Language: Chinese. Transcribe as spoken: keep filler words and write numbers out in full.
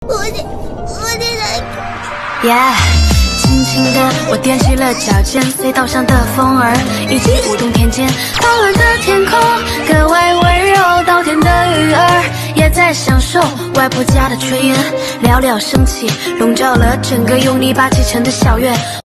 我的我的奶耶、yeah, 轻轻的我踮起了脚尖，隧道上的风儿一起舞动田间，傍晚的天空格外温柔，稻田的鱼儿也在享受外婆家的炊烟，袅袅升起笼罩了整个用泥巴砌成的小院。